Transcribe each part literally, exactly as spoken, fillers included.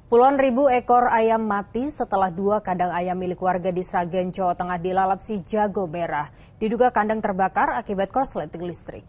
Puluhan ribu ekor ayam mati setelah dua kandang ayam milik warga di Sragen, Jawa Tengah dilalap si jago merah. Diduga kandang terbakar akibat korsleting listrik.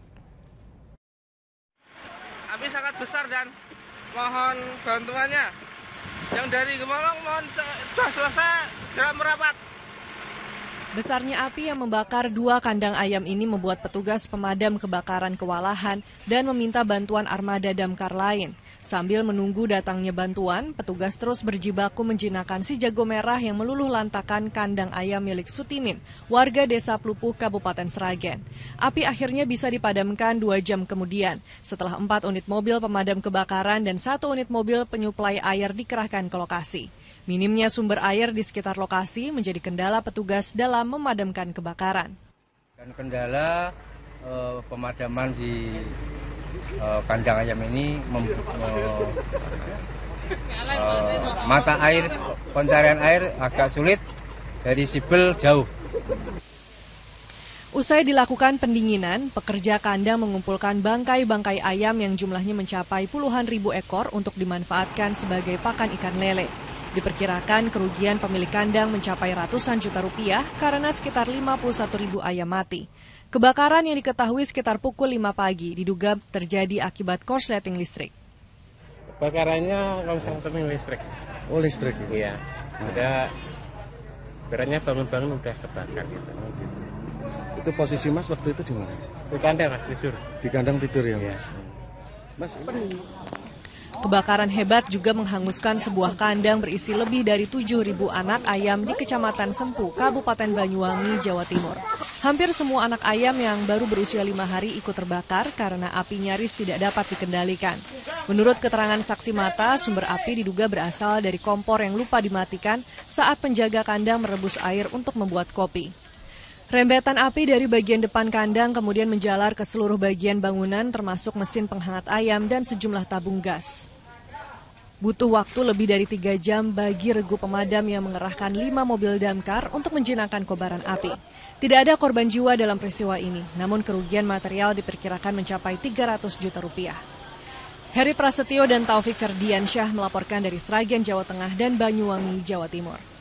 Api sangat besar dan mohon bantuannya. Yang dari Gemolong mohon sudah selesai segera merapat. Besarnya api yang membakar dua kandang ayam ini membuat petugas pemadam kebakaran kewalahan dan meminta bantuan armada damkar lain. Sambil menunggu datangnya bantuan, petugas terus berjibaku menjinakkan si jago merah yang meluluh lantakan kandang ayam milik Sutimin, warga desa Plupuh, Kabupaten Sragen. Api akhirnya bisa dipadamkan dua jam kemudian, setelah empat unit mobil pemadam kebakaran dan satu unit mobil penyuplai air dikerahkan ke lokasi. Minimnya sumber air di sekitar lokasi menjadi kendala petugas dalam memadamkan kebakaran. Dan kendala eh, pemadaman di eh, kandang ayam ini mem, eh, eh, mata air, pencarian air agak sulit dari Sibel jauh. Usai dilakukan pendinginan, pekerja kandang mengumpulkan bangkai-bangkai ayam yang jumlahnya mencapai puluhan ribu ekor untuk dimanfaatkan sebagai pakan ikan lele. Diperkirakan kerugian pemilik kandang mencapai ratusan juta rupiah karena sekitar lima puluh satu ribu ayam mati. Kebakaran yang diketahui sekitar pukul lima pagi diduga terjadi akibat korsleting listrik. Kebakarannya korsleting listrik. Oh listrik? Iya. Ada beratnya bangun-bangun udah kebakar gitu. Itu posisi Mas waktu itu di mana? Di kandang Mas, tidur. Di kandang tidur ya Mas? Mas, ini... Kebakaran hebat juga menghanguskan sebuah kandang berisi lebih dari tujuh ribu anak ayam di Kecamatan Sempu, Kabupaten Banyuwangi, Jawa Timur. Hampir semua anak ayam yang baru berusia lima hari ikut terbakar karena api nyaris tidak dapat dikendalikan. Menurut keterangan saksi mata, sumber api diduga berasal dari kompor yang lupa dimatikan saat penjaga kandang merebus air untuk membuat kopi. Rembetan api dari bagian depan kandang kemudian menjalar ke seluruh bagian bangunan termasuk mesin penghangat ayam dan sejumlah tabung gas. Butuh waktu lebih dari tiga jam bagi regu pemadam yang mengerahkan lima mobil damkar untuk menjinakkan kobaran api. Tidak ada korban jiwa dalam peristiwa ini, namun kerugian material diperkirakan mencapai tiga ratus juta rupiah. Heri Prasetyo dan Taufik Ferdiansyah melaporkan dari Sragen, Jawa Tengah dan Banyuwangi, Jawa Timur.